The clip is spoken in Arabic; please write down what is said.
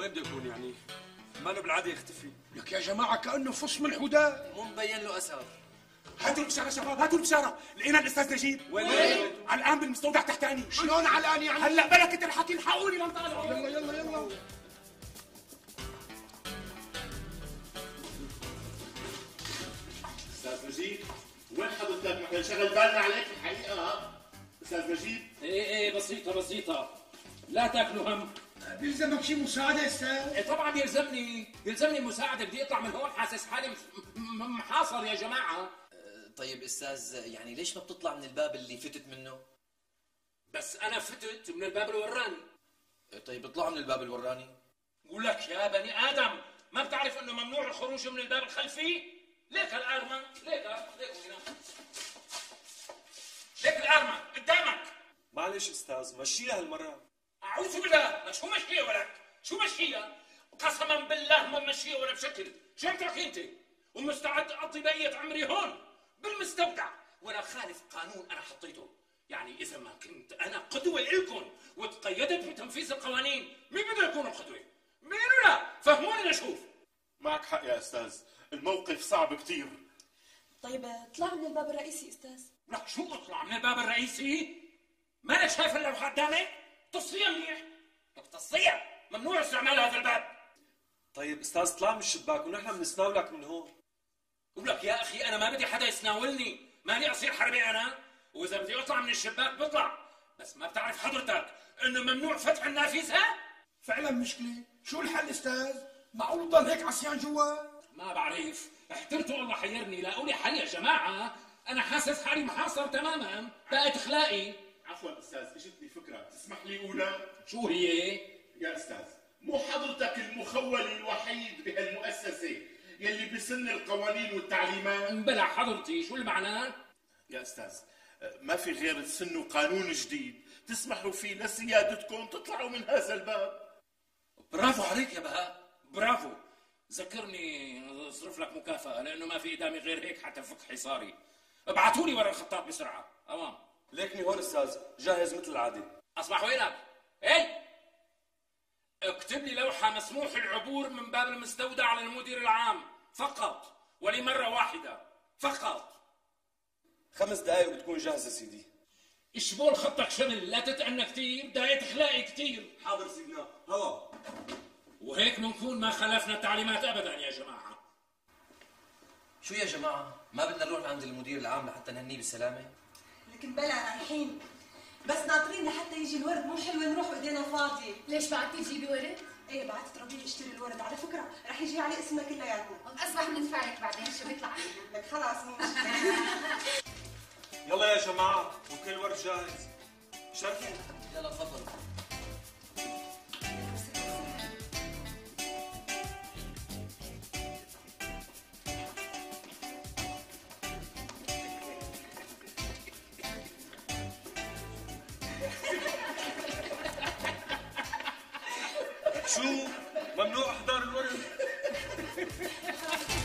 وين بده يكون يعني؟ ماله بالعاده يختفي. لك يا جماعه كانه فص من الحداد، مو مبين له اثر. هاتوا البشاره شباب، هاتوا البشاره، لقينا الاستاذ نجيب. وين؟ علقان بالمستودع تحتاني. شلون علقان يعني؟ هلا بلا كنت رح تلحقوني لنطالع. يلا يلا يلا. استاذ نجيب وين حضرتك؟ ما كان شغل بالنا عليك الحقيقه ها؟ استاذ نجيب ايه بسيطة لا تاكلوا هم. بيلزمك شي مساعده استاذ؟ إيه طبعا يلزمني مساعدة، بدي اطلع من هون حاسس حالي محاصر يا جماعة. طيب استاذ يعني ليش ما بتطلع من الباب اللي فتت منه؟ بس انا فتت من الباب الوراني. طيب اطلعوا من الباب الوراني. ولك يا بني ادم ما بتعرف انه ممنوع الخروج من الباب الخلفي؟ ليك الارمة، ليك هنا، ليك الارمة قدامك. معلش استاذ مشيها هالمره. اعوذ بالله، شو مشيها ولك؟ شو مشيها؟ قسما بالله ما مشيها ولا بشكل. شو عم تحكي انت؟ ومستعد اقضي بقية عمري هون بالمستودع ولا خالف قانون انا حطيته. يعني اذا ما كنت انا قدوة لكم وتقيدت بتنفيذ القوانين، مين بده يكون القدوة؟ مين ولا؟ فهموني لشوف. معك حق يا استاذ، الموقف صعب كثير. طيب اطلع من الباب الرئيسي استاذ. لك شو اطلع من الباب الرئيسي؟ مالك شايف اللوحة قدامك؟ تصيع منيح. لك تصيع، ممنوع استعمال هذا الباب. طيب استاذ اطلع من الشباك ونحن بنسناولك من هون. ولك يا اخي انا ما بدي حدا يسناولني، ماني اصير حربي انا، واذا بدي اطلع من الشباك بطلع، بس ما بتعرف حضرتك انه ممنوع فتح النافذة؟ فعلا مشكله، شو الحل استاذ؟ معقول تضل هيك عصيان جوا؟ ما بعرف، احترتوا الله حيرني، لاقوا لي حل يا جماعة، انا حاسس حالي محاصر تماما، بقت اخلاقي. عفوا استاذ اجتني فكره، تسمح لي اولى؟ شو هي؟ يا استاذ مو حضرتك المخول الوحيد بهالمؤسسه يلي بسن القوانين والتعليمات؟ بلا حضرتي، شو المعنى؟ يا استاذ ما في غير تسنوا قانون جديد تسمحوا فيه لسيادتكم تطلعوا من هذا الباب. برافو عليك يا بهاء، برافو. ذكرني اصرف لك مكافأة لأنه ما في قدامي غير هيك حتى فك حصاري. ابعتوا لي ورا الخطاط بسرعة، أوام. ليكني هون استاذ، جاهز مثل العاده. أصبح وينك؟ هي اكتب لي لوحة مسموح العبور من باب المستودع للمدير العام فقط، ولمرة واحدة فقط. 5 دقائق وبتكون جاهزه سيدي. اشبول خطك شمل، لا تتأنى كثير، بداية اخلاقي كثير. حاضر سيدنا، هوا. وهيك بنكون ما خلفنا التعليمات أبدا يا جماعة. شو يا جماعة؟ ما بدنا نروح عند المدير العام لحتى نهنيه بالسلامة؟ لكن بلا رايحين، بس ناطرين لحتى يجي الورد، مو حلوة نروح وايدينا فاضية. ليش بعد تجيبي ورد؟ ايه بعتت ربيع اشتري الورد، على فكرة رح يجي عليه اسمنا كلياتنا. اصبح بندفع لك بعدين شو بيطلع علينا. لك خلاص مو مشكلة. يلا يا جماعه وكل ورد جاهز. شرفوا. يلا تفضلوا. شو؟ ممنوع احضار الورد؟